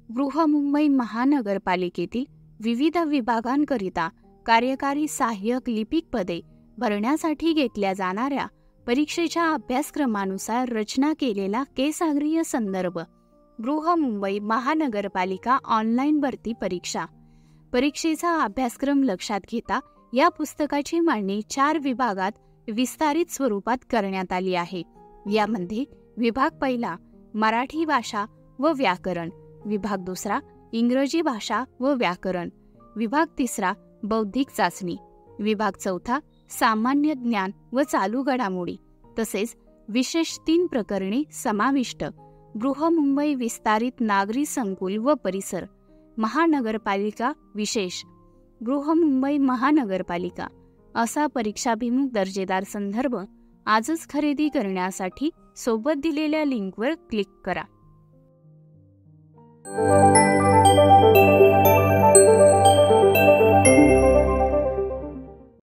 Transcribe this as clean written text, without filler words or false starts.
बृहन्मुंबई महानगरपालिकेतील विविध विभागांकरिता कार्यकारी सहाय्यक लिपिक पदे भरण्यासाठी घेतल्या जाणाऱ्या परीक्षेच्या अभ्यासक्रमानुसार रचना केलेला केसआग्रीय संदर्भ बृहन्मुंबई महानगरपालिका ऑनलाईन भरती परीक्षा. परीक्षेचा अभ्यासक्रम लक्षात घेता या पुस्तकाची मांडणी 4 विभागात विस्तारित स्वरूपात करण्यात आली आहे. यामध्ये विभाग पहिला मराठी भाषा व व्याकरण, विभाग दुसरा इंग्रजी भाषा व व्याकरण, विभाग तिसरा बौद्धिक चाचणी, विभाग चौथा सामान्य ज्ञान व चालू घडामोडी तसेच विशेष 3 प्रकरणे समाविष्ट बृहन्मुंबई विस्तारित नागरी संकुल व परिसर महानगरपालिका विशेष बृहन्मुंबई महानगरपालिका असा परीक्षाभिमुख दर्जेदार संदर्भ आजच खरेदी करण्यासाठी सोबत दिलेल्या लिंकवर क्लिक करा.